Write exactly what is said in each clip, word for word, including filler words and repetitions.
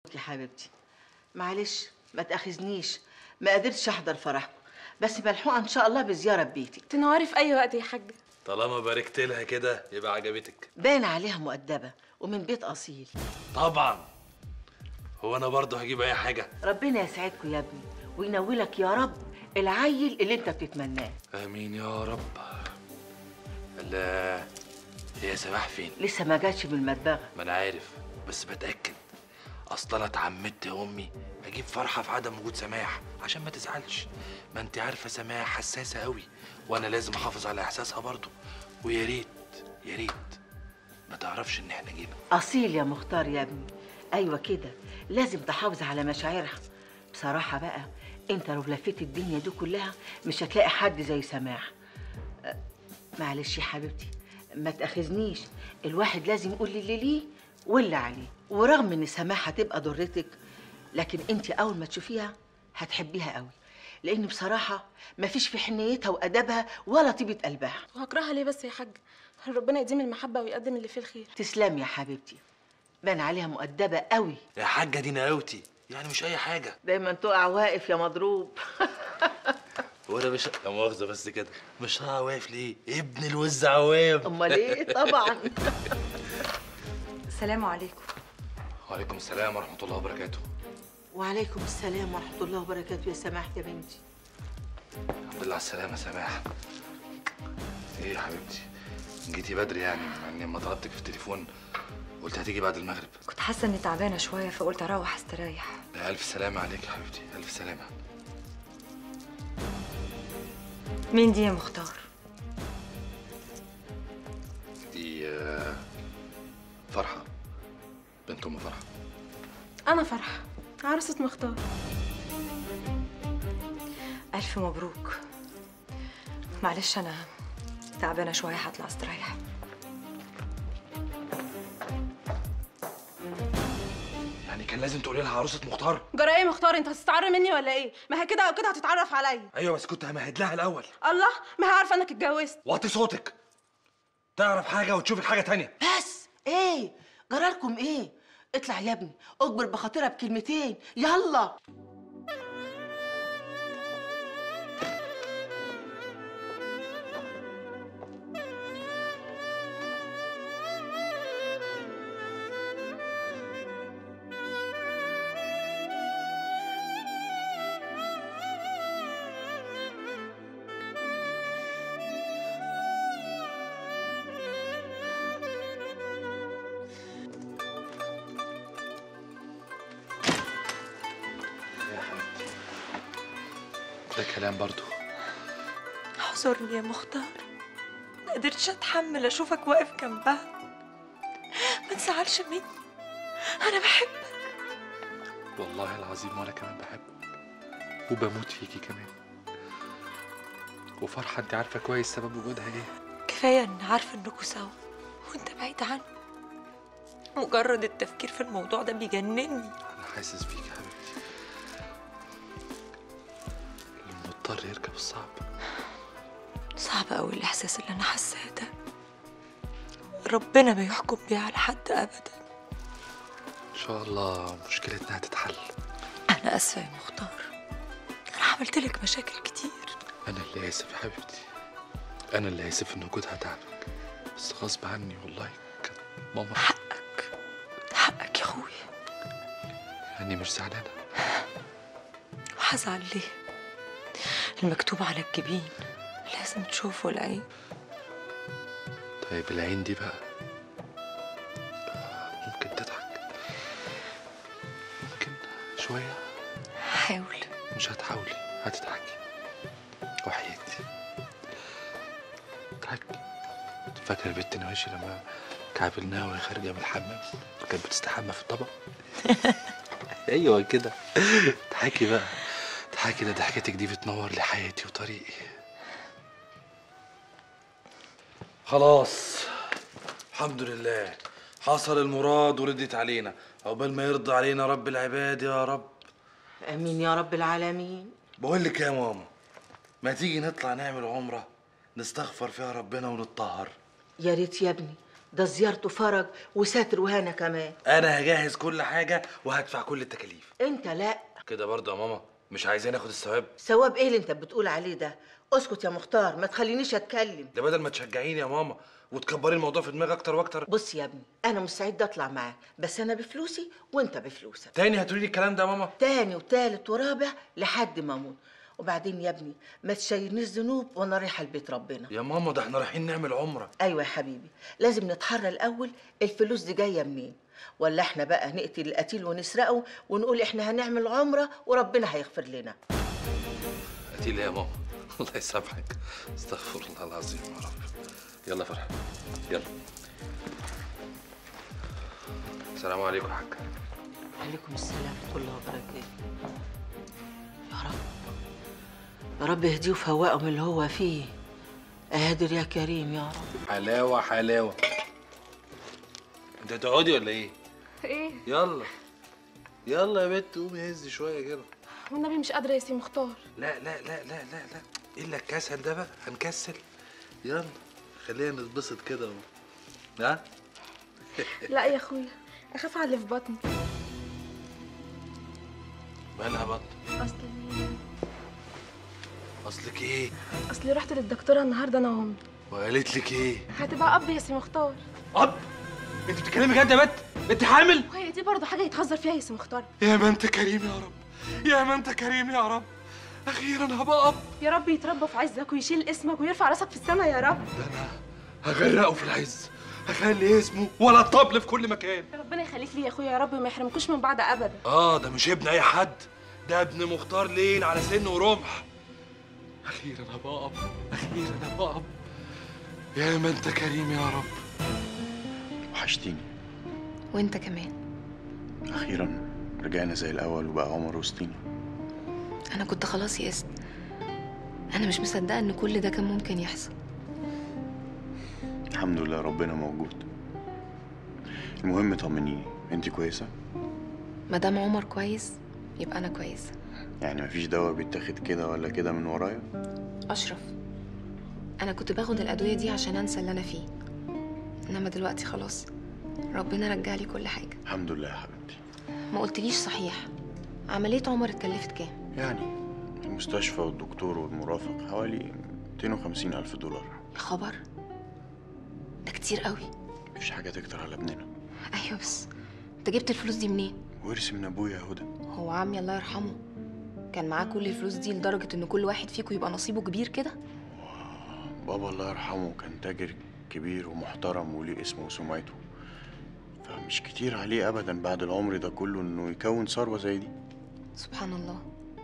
يا حبيبتي معلش ما تاخذنيش، ما قدرتش احضر فرحكم، بس ملحوقه ان شاء الله بزياره ببيتك. تنوري في اي وقت يا حاجه. طالما باركت لها كده يبقى عجبتك. باين عليها مؤدبه ومن بيت اصيل. طبعا. هو انا برضه هجيب اي حاجه؟ ربنا يسعدكم يا ابني وينولك يا رب العيل اللي انت بتتمناه. امين يا رب. الله، هي سماح فين؟ لسه ما جاتش من المدبغه. ما انا عارف بس بتاكد. اصل انا اتعمدت يا امي اجيب فرحه في عدم وجود سماح عشان ما تزعلش. ما انت عارفه سماح حساسه قوي وانا لازم احافظ على احساسها برضه. ويا ريت يا ريت ما تعرفش ان احنا جينا. اصيل يا مختار يا ابني. ايوه كده لازم تحافظ على مشاعرها. بصراحه بقى انت لو لفيت الدنيا دي كلها مش هتلاقي حد زي سماح. أه معلش يا حبيبتي ما تاخذنيش، الواحد لازم يقول اللي ليه واللي عليه. ورغم ان سماح هتبقى ضرتك لكن انت اول ما تشوفيها هتحبيها قوي، لان بصراحه ما فيش في حنيتها وادبها ولا طيبه قلبها. وهكرهها ليه بس يا حاج؟ ربنا يديم المحبه ويقدم اللي فيه الخير. تسلمي يا حبيبتي، بان عليها مؤدبه قوي. يا حاجه دي نقاوتي يعني مش اي حاجه. دايما تقع واقف يا مضروب. وانا مش لا مؤاخذه بس كده مش هقع واقف ليه؟ ابن الوز عوام. امال ايه؟ طبعا. السلام عليكم. وعليكم السلام ورحمه الله وبركاته. وعليكم السلام ورحمه الله وبركاته. يا سماح يا بنتي. الحمد لله على السلامه سماح. ايه يا حبيبتي جيتي بدري يعني، مع اني لما طلبتك في التليفون قلت هتيجي بعد المغرب. كنت حاسه اني تعبانه شويه فقلت اروح استريح. لا الف سلامه عليك يا حبيبتي، الف سلامه. مين دي يا مختار؟ دي آه، فرحه بنت ام فرحه. انا فرحه عروسه مختار. الف مبروك. معلش انا تعبانه شويه هطلع استريح. يعني كان لازم تقولي لها عروسه مختار؟ جرى ايه مختار؟ انت هتستعر مني ولا ايه؟ ما هي كده او كده هتتعرف عليا. ايوه بس كنت همهد لها الاول. الله، ما هي عارفه انك اتجوزت. وطي صوتك. تعرف حاجه وتشوفك حاجه تانية. بس ايه جرالكم ايه؟ اطلع يا ابني اجبر بخاطرها بكلمتين يلا. ده كلام برضو. اعذرني يا مختار، ما قدرتش اتحمل اشوفك واقف جنبها. ما تزعلش مني، انا بحبك. والله العظيم وانا كمان بحبك وبموت فيكي كمان. وفرحه انت عارفه كويس سبب وجودها ايه. كفايه ان عارفه انكوا سوا وانت بعيد عني. مجرد التفكير في الموضوع ده بيجنني. انا حاسس بيك يا حبيبتي. المضطر يركب الصعب. صعب قوي الاحساس اللي انا حاساه ده. ربنا ما يحكم بيه على حد ابدا. ان شاء الله مشكلتنا هتتحل. انا اسفه يا مختار، انا عملت لك مشاكل كتير. انا اللي اسف يا حبيبتي، انا اللي اسف ان وجودها تعبك، بس غصب عني والله. كانت ماما. حقك حقك يا اخويا. يعني مش زعلانه؟ وهزعل ليه؟ المكتوب على الجبين لازم تشوفه العين. طيب العين دي بقى ممكن تضحك، ممكن شويه. حاول. مش هتحاولي، هتضحكي وحياتي. اضحكي. فاكره البت نواشي لما كعبلناها وهي خارجه من الحمام كانت بتستحمى في الطبق؟ ايوه كده. اضحكي بقى، اضحكي. ده ضحكتك دي بتنور لي حياتي وطريقي. خلاص الحمد لله حصل المراد وردت علينا. عقبال ما يرضى علينا رب العباد يا رب. امين يا رب العالمين. بقول لك يا ماما، ما تيجي نطلع نعمل عمره نستغفر فيها ربنا ونتطهر. يا ريت يا ابني، ده زيارته فرج وساتر وهنا كمان. انا هجهز كل حاجه وهدفع كل التكاليف. انت لا. كده برضه يا ماما مش عايزين ناخد الثواب؟ ثواب ايه اللي انت بتقول عليه ده؟ اسكت يا مختار، ما تخلينيش اتكلم. ده بدل ما تشجعيني يا ماما وتكبري الموضوع في دماغي اكتر واكتر. بص يا ابني، انا مستعده اطلع معاك، بس انا بفلوسي وانت بفلوسك. تاني هتقولي لي الكلام ده يا ماما؟ تاني وتالت ورابع لحد ما اموت. وبعدين يا ابني ما تشيلنيش ذنوب وانا رايحه لبيت ربنا. يا ماما ده احنا رايحين نعمل عمره. ايوه يا حبيبي، لازم نتحرى الاول الفلوس دي جايه منين، ولا احنا بقى نقتل القتيل ونسرقه ونقول احنا هنعمل عمره وربنا هيغفر لنا. قتيل ايه يا ماما؟ الله يسامحك، استغفر الله العظيم يا رب. يلا فرح، يلا. السلام عليكم يا حاج. عليكم السلام ورحمه الله وبركاته. يا رب يا رب يهديه وفوقه من اللي هو فيه. قادر يا كريم يا رب. حلاوه حلاوه. انت هتقعدي ولا ايه؟ ايه؟ يلا يلا يا بنت قومي هزي شويه كده. والنبي مش قادره يا سي مختار. لا لا لا لا لا لا الا الكسل ده بقى، هنكسل. يلا خلينا نتبسط كده اهو. ها؟ لا يا اخويا، اخاف على اللي في بطني. مالها بطن؟ اصل اصلك ايه؟ اصلي رحت للدكتوره النهارده انا وامي. وقالت لك ايه؟ هتبقى اب يا سي مختار. اب؟ انت بتتكلمي جد يا بنت؟ انت حامل؟ وهي دي برضه حاجه يتهزر فيها يا سي مختار. يا ما انت كريم يا رب، يا ما انت كريم يا رب. اخيرا هبقى اب. يا رب يتربى في عزك ويشيل اسمك ويرفع راسك في السما يا رب. ده انا هغرقه في العز، هخلي اسمه ولا الطبل في كل مكان. ربنا يخليك لي يا اخويا يا رب، وما يحرمكوش من بعض ابدا. اه ده مش ابن اي حد، ده ابن مختار ليل على سن ورمح. اخيرا هبقى اب، اخيرا هبقى اب. يا ما انت كريم يا رب. وحشتيني. وانت كمان. اخيرا رجعنا زي الاول وبقى عمر وسطينا. انا كنت خلاص يئست. انا مش مصدقه ان كل ده كان ممكن يحصل. الحمد لله ربنا موجود. المهم طمنيني، انت كويسه؟ ما دام عمر كويس يبقى انا كويسه. يعني مفيش دواء بيتاخد كده ولا كده من ورايا؟ اشرف، انا كنت باخد الادويه دي عشان انسى اللي انا فيه، انما دلوقتي خلاص ربنا رجع لي كل حاجه. الحمد لله يا حبيبتي. ما قلتليش صحيح، عمليه عمر اتكلفت كام؟ يعني المستشفى والدكتور والمرافق حوالي مئتين وخمسين ألف دولار. يا خبر، ده كتير قوي. مفيش حاجة تكتر على ابننا. ايوه بس انت جبت الفلوس دي منين؟ ورث من ابويا يا هدى. هو عمي الله يرحمه كان معاه كل الفلوس دي لدرجه ان كل واحد فيكم يبقى نصيبه كبير كده؟ بابا الله يرحمه كان تاجر كبير ومحترم وليه اسمه وسمعته، فمش كتير عليه ابدا بعد العمر ده كله انه يكون ثروه زي دي. سبحان الله.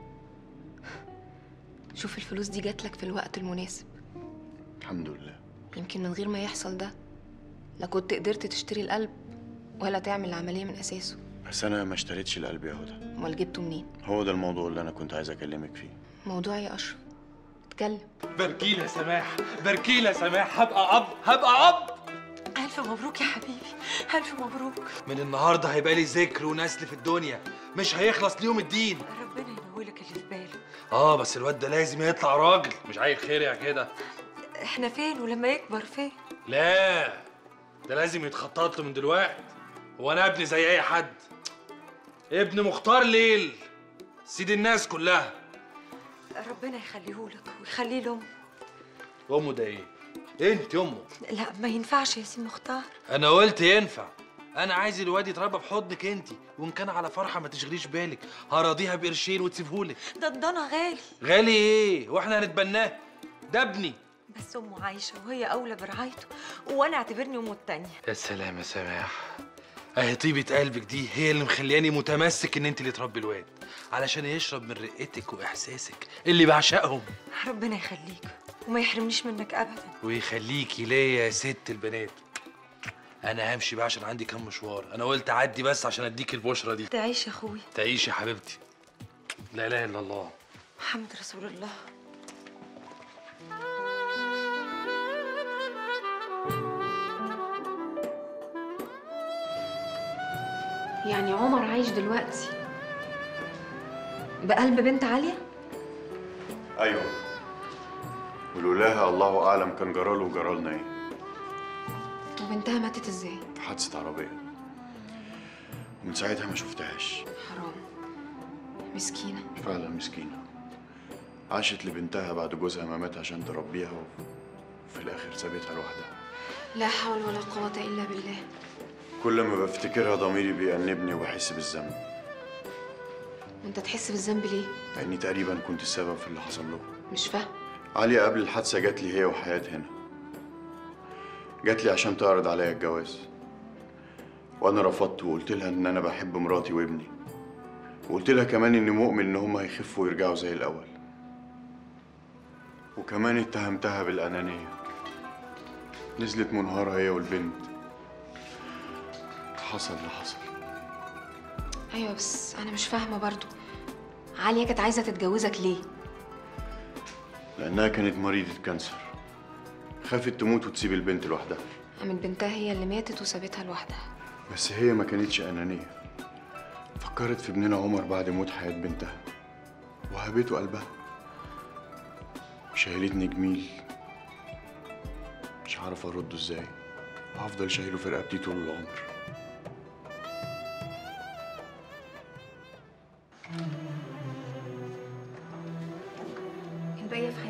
شوف الفلوس دي جاتلك في الوقت المناسب. الحمد لله. يمكن من غير ما يحصل ده لا كنت قدرت تشتري القلب ولا تعمل العمليه من اساسه. بس انا ما اشتريتش القلب يا هدى. امال جبته منين؟ هو ده الموضوع اللي انا كنت عايز اكلمك فيه. موضوع يا اشرف، اتكلم. باركيلي يا سماح، باركيلي يا سماح، هبقى اب، هبقى اب. الف مبروك يا حبيبي، الف مبروك. من النهارده هيبقى لي ذكر ونسل في الدنيا مش هيخلص ليهم الدين. ربنا ينولك اللي في باله. اه بس الواد ده لازم يطلع راجل، مش عيل خيرع كده. احنا فين ولما يكبر فين؟ لا ده لازم يتخطط له من دلوقتي. هو انا ابني زي اي حد؟ ابن مختار ليل سيد الناس كلها. ربنا يخليهولك ويخليه لامه. امه ده ايه؟ انت امه. لا ما ينفعش يا سي مختار. انا قلت ينفع. انا عايز الواد يتربى في حضنك انت، وان كان على فرحه ما تشغليش بالك، هراضيها بقرشين وتسيبهولك. ده الضنا غالي. غالي ايه؟ واحنا هنتبناه؟ ده ابني. بس امه عايشه وهي اولى برعايته، وانا اعتبرني امه التانيه. يا سلام يا سماح، اهي طيبه قلبك دي هي اللي مخلياني متمسك ان انت اللي تربي الواد، علشان يشرب من رقتك واحساسك اللي بعشقهم. ربنا يخليك وما يحرمنيش منك ابدا. ويخليكي ليا يا ست البنات. انا همشي بقى عشان عندي كام مشوار، انا قلت اعدي بس عشان اديك البشرة دي. تعيش يا اخويا. تعيش يا حبيبتي. لا اله الا الله محمد رسول الله. يعني عمر عايش دلوقتي بقلب بنت عالية؟ ايوه، ولولاها الله اعلم كان جراله وجرالنا ايه. وبنتها ماتت ازاي؟ في حادثة عربية، ومن ساعتها ما شفتهاش. حرام، مسكينة. فعلا مسكينة، عاشت لبنتها بعد جوزها ما مات عشان تربيها، وفي الآخر سابتها لوحدها. لا حول ولا قوة إلا بالله. كل ما بفتكرها ضميري بيأنبني وبحس بالذنب. وانت تحس بالذنب ليه؟ لأني تقريبا كنت السبب في اللي حصل لهم. مش فاهم. عليا قبل الحادثة جات لي هي وحياة هنا، جات لي عشان تعرض عليا الجواز، وأنا رفضت وقلت لها إن أنا بحب مراتي وابني، وقلت لها كمان إني مؤمن إن هما هيخفوا ويرجعوا زي الأول، وكمان اتهمتها بالأنانية. نزلت منهارة هي والبنت. حصل اللي حصل. ايوه بس انا مش فاهمة برضو، عالية كانت عايزة تتجوزك ليه؟ لأنها كانت مريضة كانسر، خافت تموت وتسيب البنت لوحدها. قامت بنتها هي اللي ماتت وسابتها لوحدها. بس هي ما كانتش أنانية، فكرت في ابننا عمر بعد موت حياة بنتها وهبته قلبها، وشايلتني جميل مش عارف أرده إزاي، وهفضل شايله في رقبتي طول العمر. الباقية في